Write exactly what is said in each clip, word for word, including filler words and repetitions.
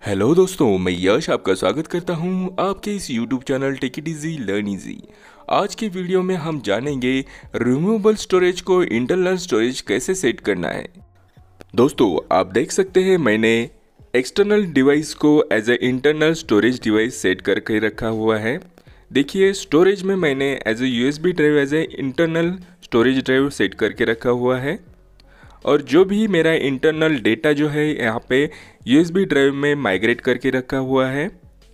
Hello दोस्तों, मैं यश आपका स्वागत करता हूं आपके इस YouTube channel take it easy learn easy. आज के वीडियो में हम जानेंगे रिमूवेबल स्टोरेज को इंटरनल स्टोरेज कैसे सेट करना है। दोस्तों, आप देख सकते हैं मैंने एक्सटर्नल डिवाइस को as a internal storage device set करके रखा हुआ है। देखिए, स्टोरेज में मैंने as a USB drive as a internal storage drive set करके रखा हुआ है और जो भी मेरा इंटरनल डेटा जो है यहाँ पे यूएसबी ड्राइव में माइग्रेट करके रखा हुआ है।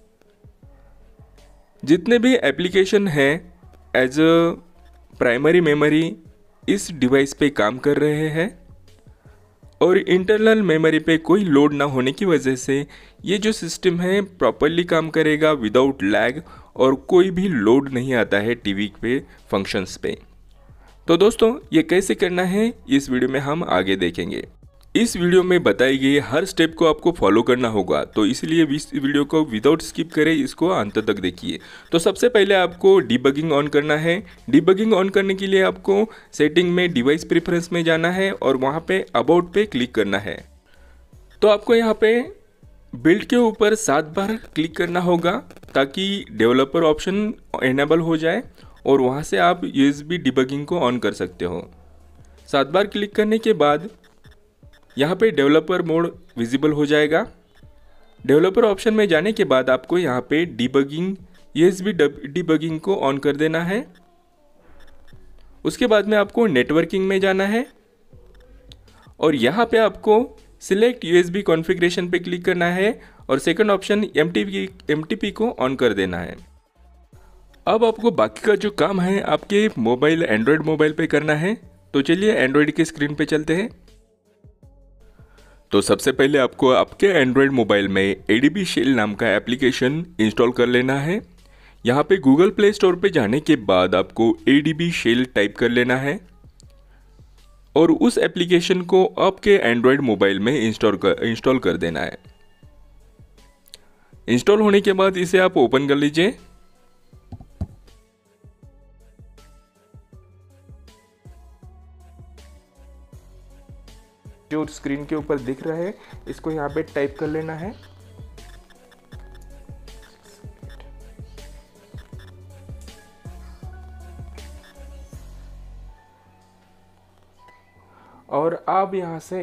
जितने भी एप्लीकेशन हैं एज अ प्राइमरी मेमोरी इस डिवाइस पे काम कर रहे हैं और इंटरनल मेमोरी पे कोई लोड ना होने की वजह से ये जो सिस्टम है प्रॉपरली काम करेगा विदाउट लैग और कोई भी लोड नहीं आता है टीवी पे फंक्शंस पे। तो दोस्तों, ये कैसे करना है इस वीडियो में हम आगे देखेंगे। इस वीडियो में बताई गई हर स्टेप को आपको फॉलो करना होगा, तो इसलिए इस वीडियो को विदाउट स्किप करें, इसको अंत तक देखिए। तो सबसे पहले आपको डिबगिंग ऑन करना है। डिबगिंग ऑन करने के लिए आपको सेटिंग में डिवाइस प्रेफरेंस में जाना है और वहाँ पे अबाउट पे क्लिक करना है। तो आपको यहाँ पे बिल्ड के ऊपर सात बार क्लिक करना होगा ताकि डेवलपर ऑप्शन एनेबल हो जाए और वहाँ से आप यूएसबी डिबगिंग को ऑन कर सकते हो। सात बार क्लिक करने के बाद यहाँ पे डेवलपर मोड विजिबल हो जाएगा। डेवलपर ऑप्शन में जाने के बाद आपको यहाँ पे डिबगिंग यूएसबी डिबगिंग को ऑन कर देना है। उसके बाद में आपको नेटवर्किंग में जाना है और यहाँ पे आपको सिलेक्ट यूएसबी कॉन्फ़िगरेशन पे क्लिक करना है और सेकंड ऑप्शन एमटीपी एमटीपी को ऑन कर देना है। अब आपको बाकी का जो काम है आपके मोबाइल एंड्रॉयड मोबाइल पे करना है। तो चलिए एंड्रॉयड की स्क्रीन पे चलते हैं। तो सबसे पहले आपको आपके एंड्रॉयड मोबाइल में एडीबी शेल नाम का एप्लीकेशन इंस्टॉल कर लेना है। यहाँ पे गूगल प्ले स्टोर पे जाने के बाद आपको एडीबी शेल टाइप कर लेना है और उस एप्लीकेशन को आपके एंड्रॉयड मोबाइल में इंस्टॉल कर इंस्टॉल कर देना है। इंस्टॉल होने के बाद इसे आप ओपन कर लीजिए। जो स्क्रीन के ऊपर दिख रहा है इसको यहाँ पे टाइप कर लेना है। और आप यहाँ से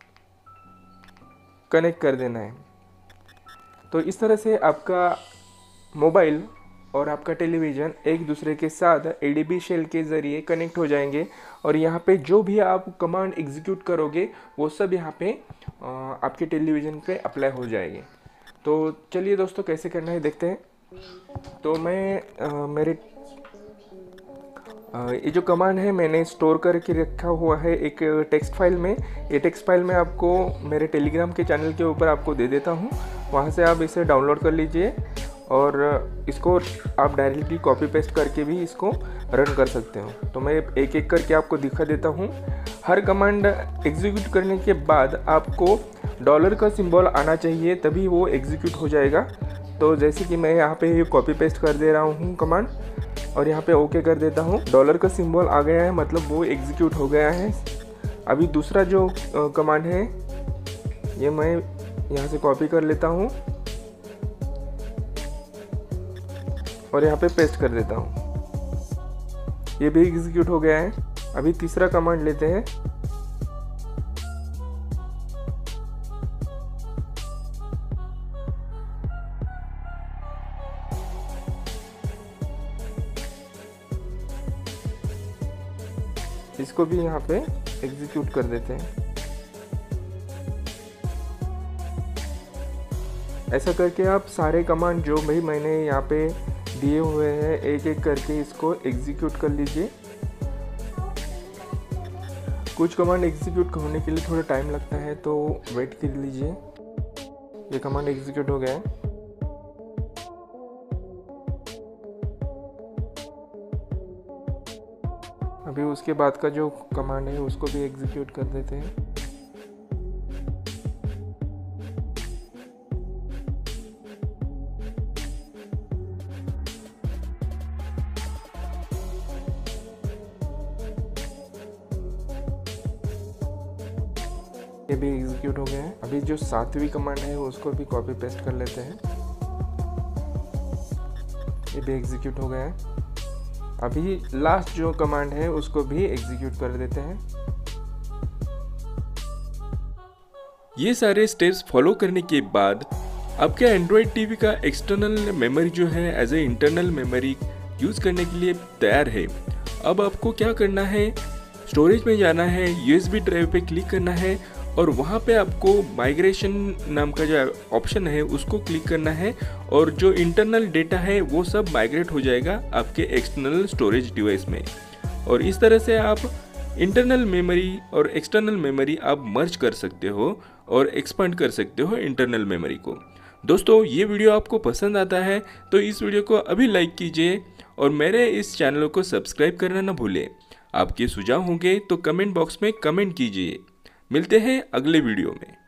कनेक्ट कर देना है। तो इस तरह से आपका मोबाइल और आपका टेलीविज़न एक दूसरे के साथ एडीबी शेल के ज़रिए कनेक्ट हो जाएंगे और यहाँ पे जो भी आप कमांड एग्जीक्यूट करोगे वो सब यहाँ पे आपके टेलीविज़न पे अप्लाई हो जाएंगे। तो चलिए दोस्तों, कैसे करना है देखते हैं। तो मैं आ, मेरे आ, ये जो कमांड है मैंने स्टोर करके रखा हुआ है एक टेक्स्ट फाइल में। ये टेक्स्ट फाइल मैं आपको मेरे टेलीग्राम के चैनल के ऊपर आपको दे देता हूँ, वहाँ से आप इसे डाउनलोड कर लीजिए और इसको आप डायरेक्टली कॉपी पेस्ट करके भी इसको रन कर सकते हो। तो मैं एक एक करके आपको दिखा देता हूँ। हर कमांड एग्जीक्यूट करने के बाद आपको डॉलर का सिंबल आना चाहिए, तभी वो एग्जीक्यूट हो जाएगा। तो जैसे कि मैं यहाँ पे कॉपी पेस्ट कर दे रहा हूँ कमांड और यहाँ पे ओके कर देता हूँ। डॉलर का सिंबल आ गया है, मतलब वो एग्जीक्यूट हो गया है। अभी दूसरा जो कमांड है ये मैं यहाँ से कॉपी कर लेता हूँ और यहाँ पे पेस्ट कर देता हूँ। ये भी एग्जीक्यूट हो गया है। अभी तीसरा कमांड लेते हैं। इसको भी यहाँ पे एग्जीक्यूट कर देते हैं। ऐसा करके आप सारे कमांड जो भी मैंने यहाँ पे दिए हुए हैं एक एक करके इसको एग्जीक्यूट कर लीजिए। कुछ कमांड एग्जीक्यूट होने के लिए थोड़ा टाइम लगता है, तो वेट कर लीजिए। ये कमांड एग्जीक्यूट हो गया है। अभी उसके बाद का जो कमांड है उसको भी एग्जीक्यूट कर देते हैं। ये भी एग्जीक्यूट हो गए हैं। अभी जो सातवीं कमांड है उसको भी कॉपी पेस्ट कर लेते हैं। ये भी एग्जीक्यूट हो गया है। अभी लास्ट जो कमांड है उसको भी एग्जीक्यूट कर देते हैं। ये सारे स्टेप्स फॉलो करने के बाद आपके एंड्रॉयड टीवी का एक्सटर्नल मेमोरी जो है as a internal memory use करने के लिए तैयार है। अब आपको क्या करना है, स्टोरेज में जाना है, यूएसबी ड्राइव पे क्लिक करना है और वहाँ पे आपको माइग्रेशन नाम का जो ऑप्शन है उसको क्लिक करना है और जो इंटरनल डेटा है वो सब माइग्रेट हो जाएगा आपके एक्सटर्नल स्टोरेज डिवाइस में। और इस तरह से आप इंटरनल मेमोरी और एक्सटर्नल मेमोरी आप मर्ज कर सकते हो और एक्सपांड कर सकते हो इंटरनल मेमोरी को। दोस्तों, ये वीडियो आपको पसंद आता है तो इस वीडियो को अभी लाइक कीजिए और मेरे इस चैनल को सब्सक्राइब करना ना भूलें। आपके सुझाव होंगे तो कमेंट बॉक्स में कमेंट कीजिए। मिलते हैं अगले वीडियो में।